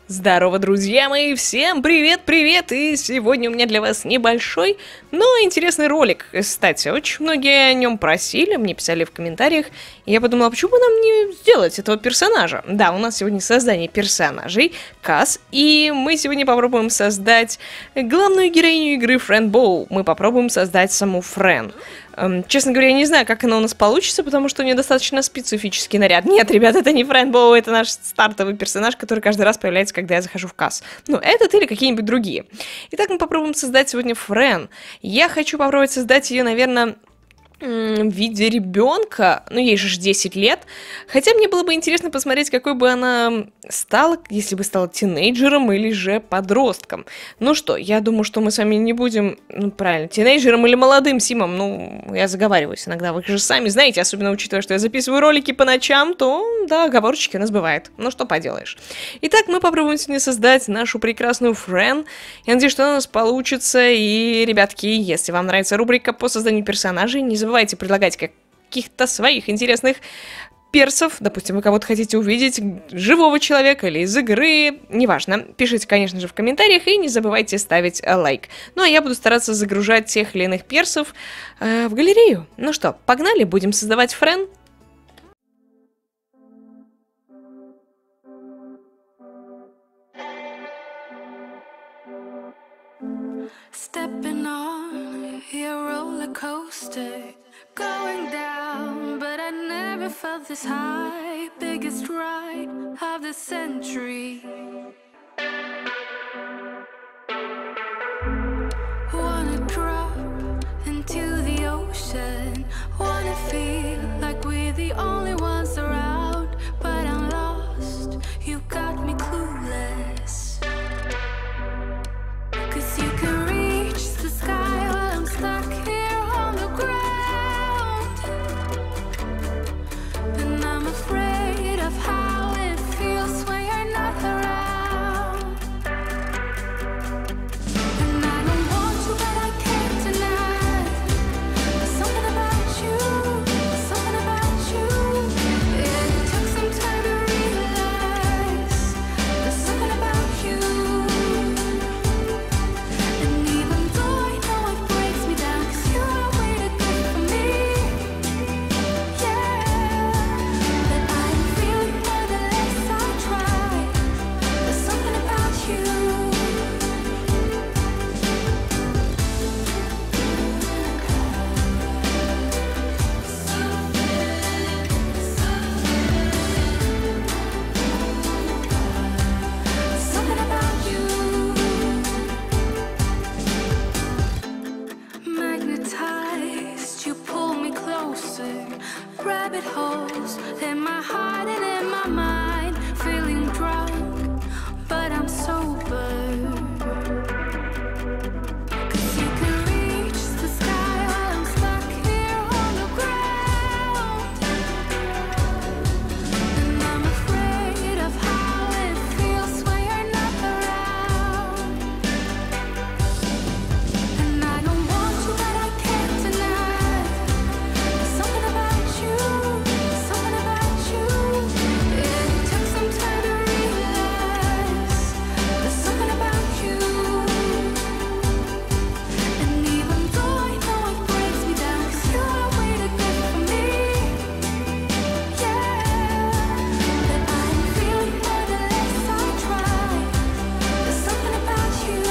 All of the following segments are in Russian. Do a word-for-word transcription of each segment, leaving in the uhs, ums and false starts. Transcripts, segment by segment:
Здорово, друзья мои! Всем привет-привет! И сегодня у меня для вас небольшой, но интересный ролик. Кстати, очень многие о нем просили, мне писали в комментариях. И я подумала, почему бы нам не сделать этого персонажа? Да, у нас сегодня создание персонажей, Каз, и мы сегодня попробуем создать главную героиню игры Френ Боу. Мы попробуем создать саму Френ. Эм, честно говоря, я не знаю, как она у нас получится, потому что у нее достаточно специфический наряд. Нет, ребят, это не Френ Боу, это наш стартовый персонаж, который каждый раз появляется, когда я захожу в Каз. Ну, этот или какие-нибудь другие. Итак, мы попробуем создать сегодня Френ. Я хочу попробовать создать ее, наверное, в виде ребенка, ну ей же десять лет, хотя мне было бы интересно посмотреть, какой бы она стала, если бы стала тинейджером или же подростком. Ну что, я думаю, что мы с вами не будем, ну правильно, тинейджером или молодым Симом, ну я заговариваюсь иногда, вы же сами знаете, особенно учитывая, что я записываю ролики по ночам, то да, оговорочки у нас бывают, ну что поделаешь. Итак, мы попробуем сегодня создать нашу прекрасную Френ, я надеюсь, что у нас получится, и, ребятки, если вам нравится рубрика по созданию персонажей, не забывайте Забывайте предлагать каких-то своих интересных персов. Допустим, вы кого-то хотите увидеть, живого человека или из игры. Неважно. Пишите, конечно же, в комментариях и не забывайте ставить лайк. Ну, а я буду стараться загружать тех или иных персов э, в галерею. Ну что, погнали, будем создавать Френ. Stepping on your roller coaster, going down, but I never felt this high. Biggest ride of the century. Wanna drop into the ocean, wanna feel like we're the only ones around, but I'm lost, you got me clueless. Cause you can reach the sky while I'm stuck here on the ground, and I'm afraid of how it feels when you're not around. And I don't want to, but I can't deny. There's something about you, something about you. It took some time to realize there's something about you. Rabbit holes in my heart and in my mind, feeling drunk, but I'm sober. Cause you can reach the sky while I'm stuck here on the ground, and I'm afraid of how it feels when you're not around. And I don't want to, but I can't deny. There's something about you, something about you. It took some time to realize there's something about you. And even though I know it breaks me down, 'cause you are way too good for me. Yeah, that I'm feeling more the less I try. There's something about you.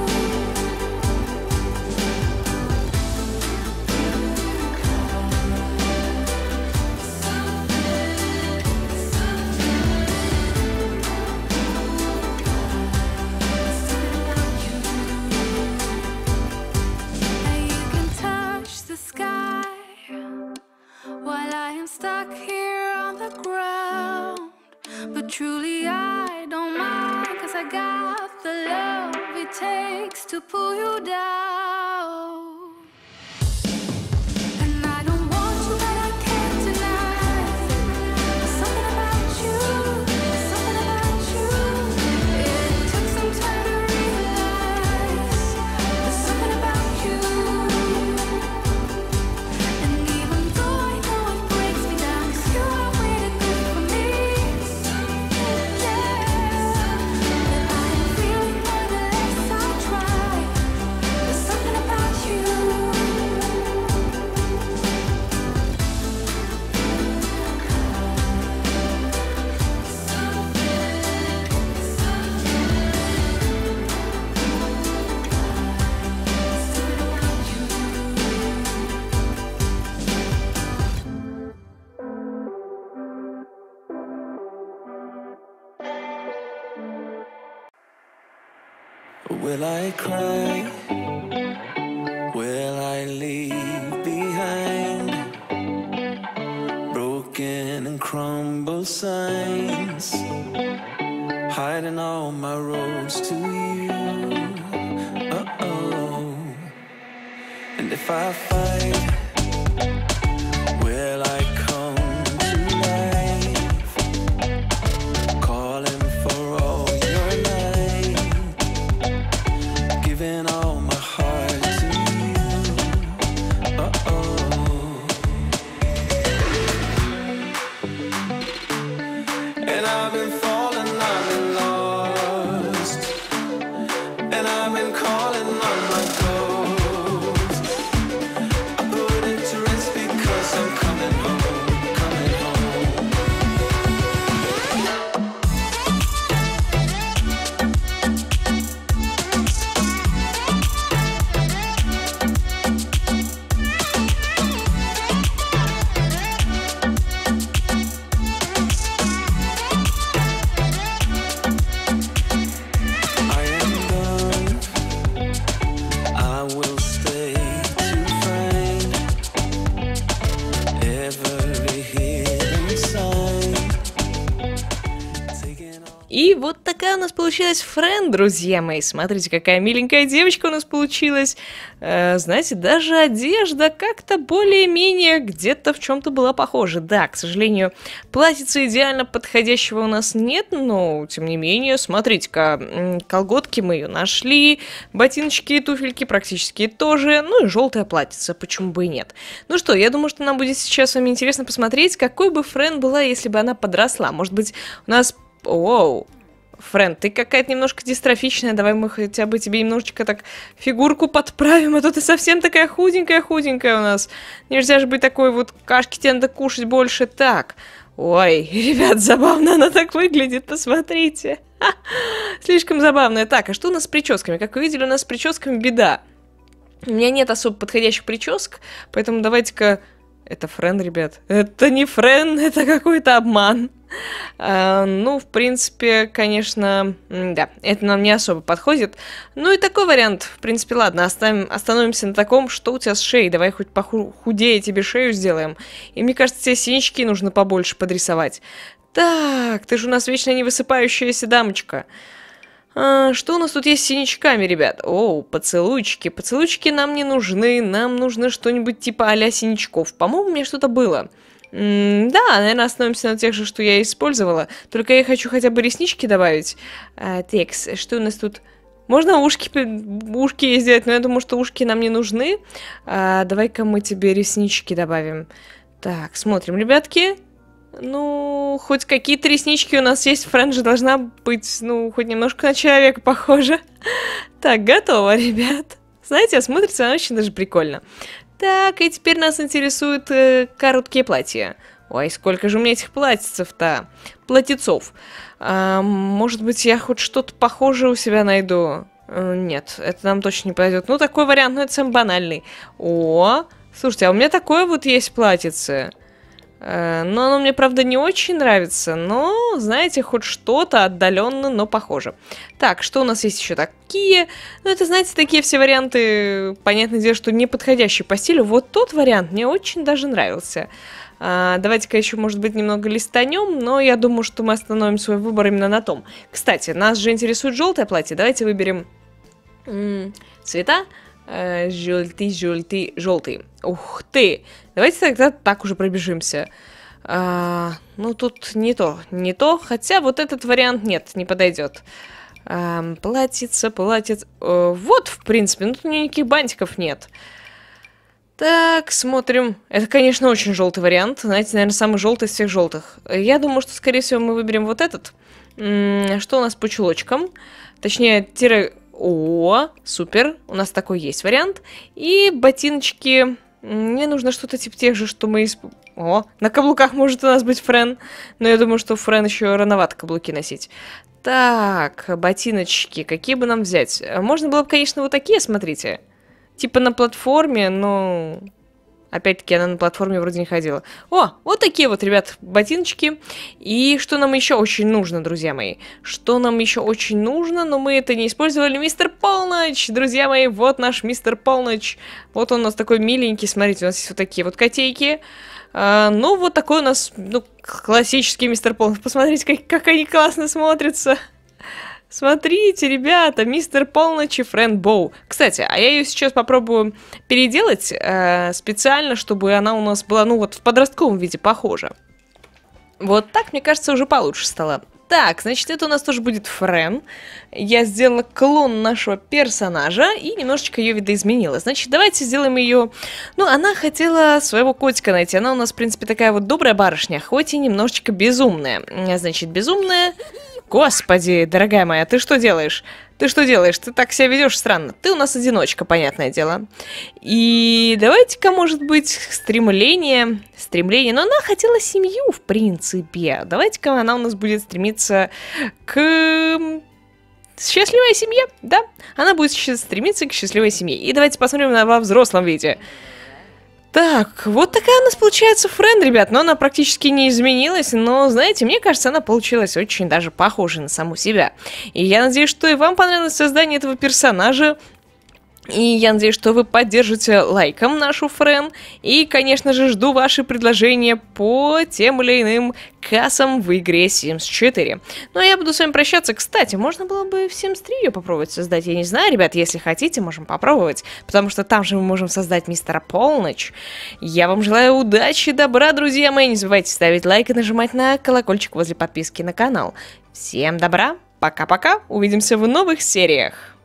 You can touch the sky while I am stuck here on the ground. But truly I don't mind, 'cause I got the love it takes to pull you down. And I don't want to, but I can't deny. There's something about you, something about you. It took some time to realize there's something about you. And even though I know it breaks me down, 'cause you are way too good for me. Yeah, that Will I cry? Will I leave behind broken and crumbled signs, hiding all my roads to you? Uh-oh. And if I fight, will I come to life, calling for all your light, giving all my heart to you? Uh-oh. And I've been falling, I've been lost, and I've been calling on my ghost. I put it to rest because I'm coming home, coming home. I am gone, I will stay to find every hidden sign, taking all. И вот такая у нас получилась Френ, друзья мои. Смотрите, какая миленькая девочка у нас получилась. Э, знаете, даже одежда как-то более-менее где-то в чем-то была похожа. Да, к сожалению, платьица идеально подходящего у нас нет, но, тем не менее, смотрите-ка, м, колготки мы ее нашли, ботиночки и туфельки практически тоже, ну и желтая платьице, почему бы и нет. Ну что, я думаю, что нам будет сейчас с вами интересно посмотреть, какой бы Френ была, если бы она подросла. Может быть, у нас... Оу, Френ, ты какая-то немножко дистрофичная, давай мы хотя бы тебе немножечко так фигурку подправим, а то ты совсем такая худенькая-худенькая у нас. Нельзя же быть такой вот, кашки тебе надо кушать больше. Так, ой, ребят, забавно она так выглядит, посмотрите. Ха, слишком забавная. Так, а что у нас с прическами? Как вы видели, у нас с прическами беда. У меня нет особо подходящих причесок, поэтому давайте-ка... Это Френ, ребят. Это не Френ, это какой-то обман. А, ну, в принципе, конечно, да, это нам не особо подходит. Ну и такой вариант, в принципе, ладно, оставим, остановимся на таком, что у тебя с шеей. Давай хоть похудее тебе шею сделаем. И мне кажется, тебе синячки нужно побольше подрисовать. Так, ты же у нас вечно не высыпающаяся дамочка. А, что у нас тут есть с синячками, ребят? О, поцелуйчики. Поцелуйчики нам не нужны. Нам нужно что-нибудь типа а-ля синячков. По-моему, у меня что-то было. М да, наверное, остановимся на тех же, что я использовала. Только я хочу хотя бы реснички добавить. А, текс, что у нас тут? Можно ушки, ушки сделать, но я думаю, что ушки нам не нужны. А, давай-ка мы тебе реснички добавим. Так, смотрим, ребятки. Ну, хоть какие-то реснички у нас есть. Френ же должна быть, ну, хоть немножко на человека похожа. Так, готово, ребят. Знаете, смотрится она очень даже прикольно. Так, и теперь нас интересуют э, короткие платья. Ой, сколько же у меня этих платьицев-то. Платьицов. А, может быть, я хоть что-то похожее у себя найду? А, нет, это нам точно не подойдет. Ну, такой вариант, ну, это самый банальный. О, слушайте, а у меня такое вот есть платьице. Но оно мне, правда, не очень нравится, но, знаете, хоть что-то отдаленно, но похоже. Так, что у нас есть еще такие? Ну, это, знаете, такие все варианты, понятное дело, что не подходящие по стилю. Вот тот вариант мне очень даже нравился. А, давайте-ка еще, может быть, немного листанем, но я думаю, что мы остановим свой выбор именно на том. Кстати, нас же интересует желтое платье. Давайте выберем м-м, цвета. Желтый, желтый, желтый. Ух ты! Давайте тогда так уже пробежимся. А, ну, тут не то, не то. Хотя вот этот вариант нет, не подойдет. А, платьице, платьице. А, вот, в принципе, ну тут никаких бантиков нет. Так, смотрим. Это, конечно, очень желтый вариант. Знаете, наверное, самый желтый из всех желтых. Я думаю, что, скорее всего, мы выберем вот этот. М-м, что у нас по чулочкам? Точнее, тире... О, супер, у нас такой есть вариант. И ботиночки. Мне нужно что-то типа тех же, что мы... Исп... О, на каблуках может у нас быть Френ. Но я думаю, что Френ еще рановато каблуки носить. Так, ботиночки. Какие бы нам взять? Можно было бы, конечно, вот такие, смотрите. Типа на платформе, но... Опять-таки, она на платформе вроде не ходила. О, вот такие вот, ребят, ботиночки. И что нам еще очень нужно, друзья мои? Что нам еще очень нужно, но мы это не использовали. Мистер Полночь, друзья мои, вот наш Мистер Полночь. Вот он у нас такой миленький, смотрите, у нас есть вот такие вот котейки. А, ну, вот такой у нас, ну, классический Мистер Полночь. Посмотрите, как, как они классно смотрятся. Смотрите, ребята, Мистер Полночь и Френд Боу. Кстати, а я ее сейчас попробую переделать э, специально, чтобы она у нас была, ну, вот в подростковом виде похожа. Вот так, мне кажется, уже получше стало. Так, значит, это у нас тоже будет Френ. Я сделала клон нашего персонажа и немножечко ее видоизменила. Значит, давайте сделаем ее... Ну, она хотела своего котика найти. Она у нас, в принципе, такая вот добрая барышня, хоть и немножечко безумная. Значит, безумная... Господи, дорогая моя, ты что делаешь? Ты что делаешь? Ты так себя ведешь странно. Ты у нас одиночка, понятное дело. И давайте-ка, может быть, стремление... Стремление... Но она хотела семью, в принципе. Давайте-ка она у нас будет стремиться к... Счастливой семье, да? Она будет стремиться к счастливой семье. И давайте посмотрим на во взрослом виде. Так, вот такая у нас получается Френд, ребят, но она практически не изменилась, но, знаете, мне кажется, она получилась очень даже похожей на саму себя. И я надеюсь, что и вам понравилось создание этого персонажа. И я надеюсь, что вы поддержите лайком нашу Френ. И, конечно же, жду ваши предложения по тем или иным кассам в игре Симс четыре. Ну, а я буду с вами прощаться. Кстати, можно было бы в Симс три ее попробовать создать. Я не знаю, ребят, если хотите, можем попробовать. Потому что там же мы можем создать Мистера Полночь. Я вам желаю удачи, добра, друзья мои. Не забывайте ставить лайк и нажимать на колокольчик возле подписки на канал. Всем добра, пока-пока. Увидимся в новых сериях.